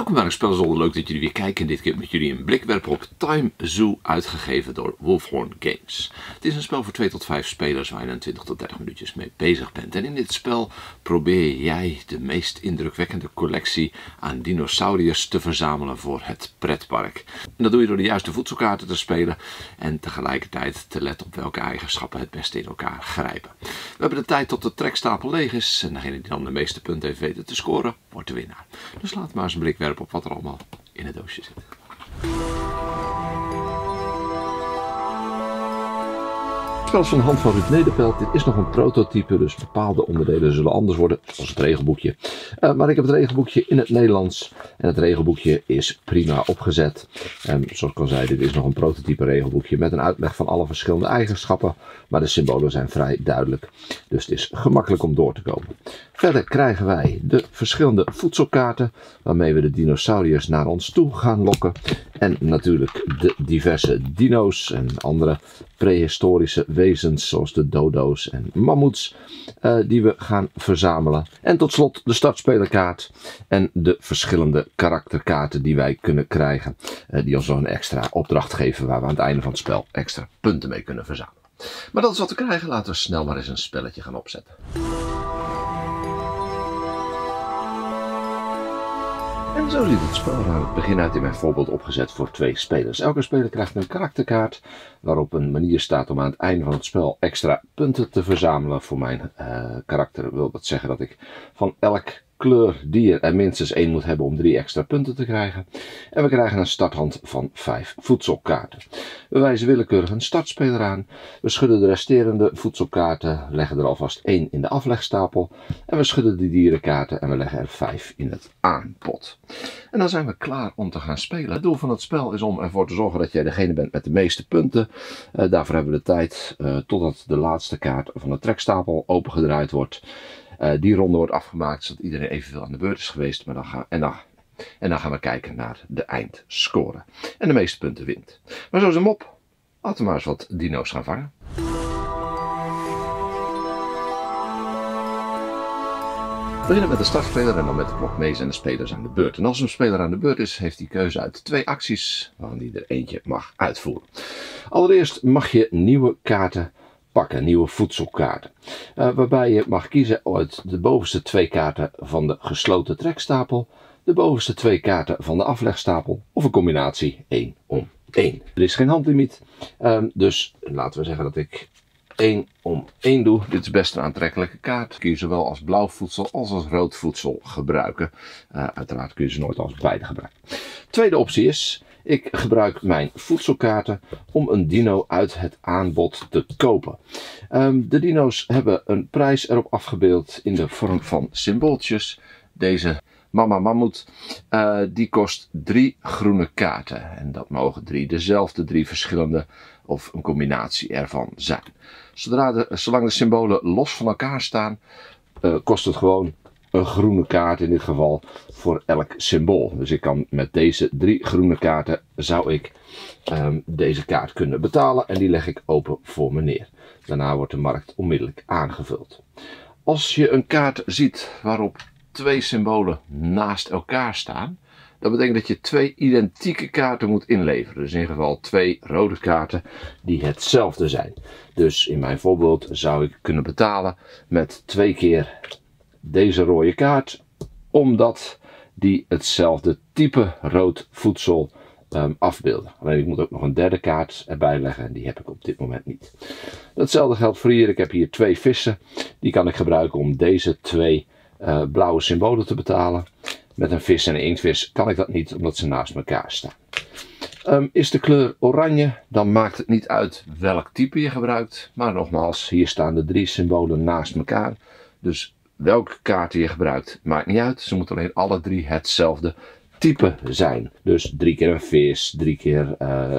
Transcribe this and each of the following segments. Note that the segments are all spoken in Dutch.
Welkom bij een spel. Leuk dat jullie weer kijken. Dit keer met jullie een blik werpen op Time Zoo, uitgegeven door Wolfhorn Games. Het is een spel voor 2 tot 5 spelers waar je 20 tot 30 minuutjes mee bezig bent. En in dit spel probeer jij de meest indrukwekkende collectie aan dinosauriërs te verzamelen voor het pretpark. En dat doe je door de juiste voedselkaarten te spelen en tegelijkertijd te letten op welke eigenschappen het beste in elkaar grijpen. We hebben de tijd tot de trekstapel leeg is en degene die dan de meeste punten heeft weten te scoren, wordt de winnaar. Dus laat maar eens een blik werpen op wat er allemaal in het doosje zit. Het spel is van de hand van Ruud Nederpelt. Dit is nog een prototype, dus bepaalde onderdelen zullen anders worden, zoals het regelboekje. Maar ik heb het regelboekje in het Nederlands en het regelboekje is prima opgezet. Zoals ik al zei, dit is nog een prototype regelboekje met een uitleg van alle verschillende eigenschappen, maar de symbolen zijn vrij duidelijk, dus het is gemakkelijk om door te komen. Verder krijgen wij de verschillende voedselkaarten waarmee we de dinosauriërs naar ons toe gaan lokken. En natuurlijk de diverse dino's en andere prehistorische wezens zoals de dodo's en mammoets die we gaan verzamelen. En tot slot de startspelerkaart en de verschillende karakterkaarten die wij kunnen krijgen. Die ons nog een extra opdracht geven waar we aan het einde van het spel extra punten mee kunnen verzamelen. Maar dat is wat we krijgen. Laten we snel maar eens een spelletje gaan opzetten. En zo ziet het spel er aan het begin uit in mijn voorbeeld opgezet voor 2 spelers. Elke speler krijgt een karakterkaart waarop een manier staat om aan het einde van het spel extra punten te verzamelen. Voor mijn karakter wil dat zeggen dat ik van elk kleur dier er minstens 1 moet hebben om 3 extra punten te krijgen. En we krijgen een starthand van 5 voedselkaarten. We wijzen willekeurig een startspeler aan. We schudden de resterende voedselkaarten, leggen er alvast 1 in de aflegstapel. En we schudden de dierenkaarten en we leggen er 5 in het aanbod. En dan zijn we klaar om te gaan spelen. Het doel van het spel is om ervoor te zorgen dat jij degene bent met de meeste punten. Daarvoor hebben we de tijd totdat de laatste kaart van de trekstapel opengedraaid wordt. Die ronde wordt afgemaakt zodat iedereen evenveel aan de beurt is geweest. Maar dan gaan we kijken naar de eindscore. En de meeste punten wint. Maar zo is hem op. Laten we maar eens wat dino's gaan vangen. We beginnen met de startspeler en dan met de blokmees en de spelers aan de beurt. En als een speler aan de beurt is, heeft hij keuze uit 2 acties waarvan hij er eentje mag uitvoeren. Allereerst mag je nieuwe kaarten pakken, nieuwe voedselkaarten. Waarbij je mag kiezen uit de bovenste 2 kaarten van de gesloten trekstapel, de bovenste 2 kaarten van de aflegstapel of een combinatie 1 om 1. Er is geen handlimiet, dus laten we zeggen dat ik 1 om 1 doe. Dit is best een aantrekkelijke kaart. Kun je zowel als blauw voedsel als rood voedsel gebruiken. Uiteraard kun je ze nooit als beide gebruiken. Tweede optie is: ik gebruik mijn voedselkaarten om een dino uit het aanbod te kopen. De dino's hebben een prijs erop afgebeeld in de vorm van symbooltjes. Deze mama mammoet die kost 3 groene kaarten. En dat mogen 3 dezelfde 3 verschillende of een combinatie ervan zijn. Zolang de symbolen los van elkaar staan, kost het gewoon een groene kaart in dit geval voor elk symbool. Dus ik kan met deze 3 groene kaarten zou ik deze kaart kunnen betalen en die leg ik open voor me neer. Daarna wordt de markt onmiddellijk aangevuld. Als je een kaart ziet waarop 2 symbolen naast elkaar staan, dat betekent dat je 2 identieke kaarten moet inleveren. Dus in ieder geval 2 rode kaarten die hetzelfde zijn. Dus in mijn voorbeeld zou ik kunnen betalen met 2 keer deze rode kaart, omdat die hetzelfde type rood voedsel afbeelden. Alleen ik moet ook nog een derde kaart erbij leggen en die heb ik op dit moment niet. Hetzelfde geldt voor hier. Ik heb hier 2 vissen. Die kan ik gebruiken om deze 2 blauwe symbolen te betalen. Met een vis en een inktvis kan ik dat niet, omdat ze naast elkaar staan. Is de kleur oranje, dan maakt het niet uit welk type je gebruikt. Maar nogmaals, hier staan de 3 symbolen naast elkaar. Dus welke kaarten je gebruikt, maakt niet uit. Ze moeten alleen alle 3 hetzelfde type zijn. Dus 3 keer een vis, 3 keer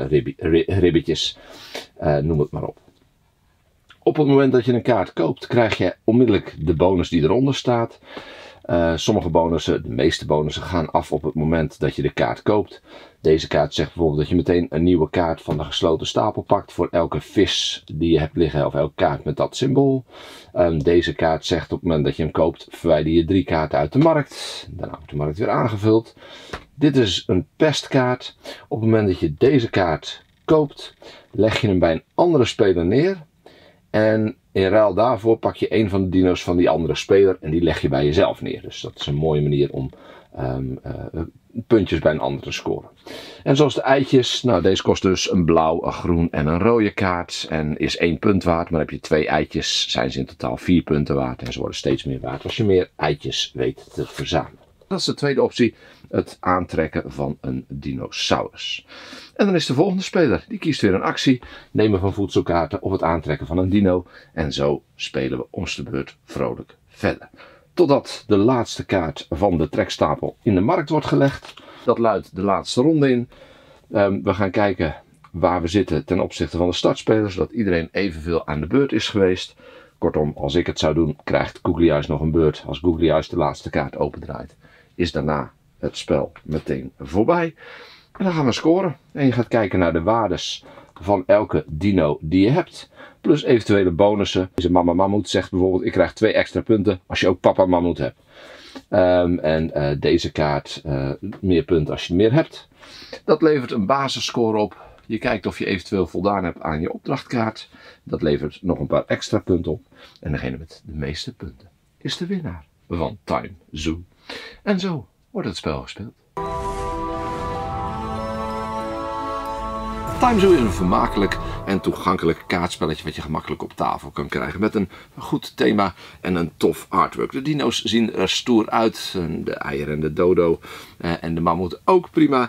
ribbetjes, noem het maar op. Op het moment dat je een kaart koopt, krijg je onmiddellijk de bonus die eronder staat. Sommige bonussen, de meeste bonussen, gaan af op het moment dat je de kaart koopt. Deze kaart zegt bijvoorbeeld dat je meteen een nieuwe kaart van de gesloten stapel pakt voor elke vis die je hebt liggen of elke kaart met dat symbool. Deze kaart zegt op het moment dat je hem koopt, verwijder je 3 kaarten uit de markt. Daarna wordt de markt weer aangevuld. Dit is een pestkaart. Op het moment dat je deze kaart koopt, leg je hem bij een andere speler neer. En in ruil daarvoor pak je een van de dino's van die andere speler en die leg je bij jezelf neer. Dus dat is een mooie manier om puntjes bij een ander te scoren. En zoals de eitjes, nou deze kost dus een blauw, een groen en een rode kaart. En is 1 punt waard, maar heb je 2 eitjes, zijn ze in totaal 4 punten waard. En ze worden steeds meer waard als je meer eitjes weet te verzamelen. Dat is de tweede optie, het aantrekken van een dinosaurus. En dan is de volgende speler, die kiest weer een actie, nemen van voedselkaarten of het aantrekken van een dino. En zo spelen we ons de beurt vrolijk verder. Totdat de laatste kaart van de trekstapel in de markt wordt gelegd. Dat luidt de laatste ronde in. We gaan kijken waar we zitten ten opzichte van de startspelers, zodat iedereen evenveel aan de beurt is geweest. Kortom, als ik het zou doen, krijgt Googly Eyes nog een beurt. Als Googly Eyes de laatste kaart opendraait, is daarna het spel meteen voorbij. En dan gaan we scoren. En je gaat kijken naar de waardes van elke dino die je hebt. Plus eventuele bonussen. Deze mama mammoet zegt bijvoorbeeld, ik krijg 2 extra punten als je ook papa mammoet hebt. Deze kaart meer punten als je meer hebt. Dat levert een basisscore op. Je kijkt of je eventueel voldaan hebt aan je opdrachtkaart. Dat levert nog een paar extra punten op. En degene met de meeste punten is de winnaar van Time Zoo. En zo wordt het spel gespeeld. Time Zoo is een vermakelijk en toegankelijk kaartspelletje wat je gemakkelijk op tafel kan krijgen. Met een goed thema en een tof artwork. De dino's zien er stoer uit. De eier en de dodo en de mammoet ook prima.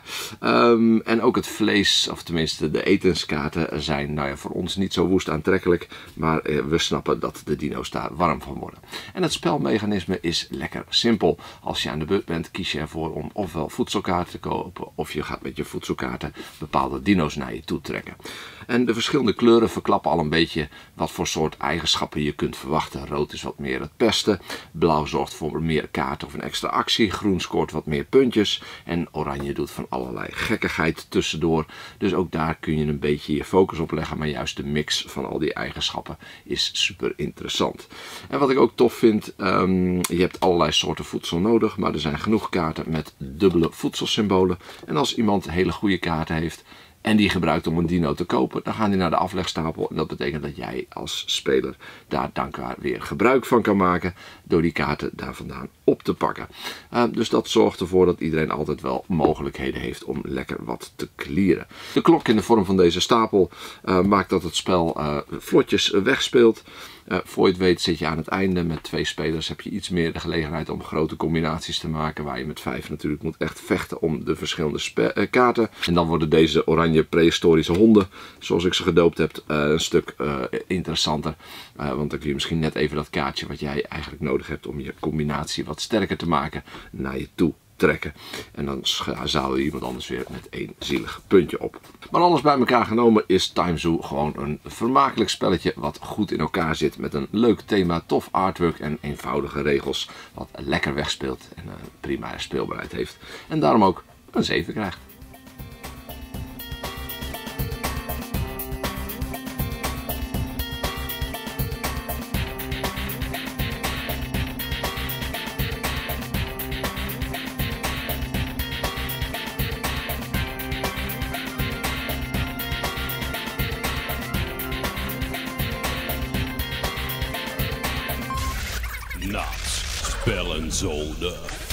En ook het vlees, of tenminste de etenskaarten, zijn nou ja, voor ons niet zo woest aantrekkelijk. Maar we snappen dat de dino's daar warm van worden. En het spelmechanisme is lekker simpel. Als je aan de beurt bent, kies je ervoor om ofwel voedselkaarten te kopen, of je gaat met je voedselkaarten bepaalde dino's naar je toe trekken. En de verschillende kleuren verklappen al een beetje wat voor soort eigenschappen je kunt verwachten. Rood is wat meer het pesten, blauw zorgt voor meer kaarten of een extra actie, groen scoort wat meer puntjes en oranje doet van allerlei gekkigheid tussendoor. Dus ook daar kun je een beetje je focus op leggen, maar juist de mix van al die eigenschappen is super interessant. En wat ik ook tof vind, je hebt allerlei soorten voedsel nodig, maar er zijn genoeg kaarten met dubbele voedselsymbolen. En als iemand hele goede kaarten heeft en die gebruikt om een dino te kopen, dan gaan die naar de aflegstapel. En dat betekent dat jij als speler daar dankbaar weer gebruik van kan maken door die kaarten daar vandaan op te pakken. Dus dat zorgt ervoor dat iedereen altijd wel mogelijkheden heeft om lekker wat te clearen. De klok in de vorm van deze stapel maakt dat het spel vlotjes wegspeelt. Voor je het weet zit je aan het einde. Met 2 spelers heb je iets meer de gelegenheid om grote combinaties te maken. Waar je met 5 natuurlijk moet echt vechten om de verschillende kaarten. En dan worden deze oranje prehistorische honden, zoals ik ze gedoopt heb, een stuk interessanter. Want dan kun je misschien net even dat kaartje wat jij eigenlijk nodig hebt om je combinatie wat sterker te maken naar je toe trekken. En dan zadel je iemand anders weer met 1 zielig puntje op. Maar alles bij elkaar genomen is Time Zoo gewoon een vermakelijk spelletje wat goed in elkaar zit. Met een leuk thema, tof artwork en eenvoudige regels. Wat lekker wegspeelt en een prima speelbaarheid heeft. En daarom ook een 7 krijgt. Nachts Spellenzolder.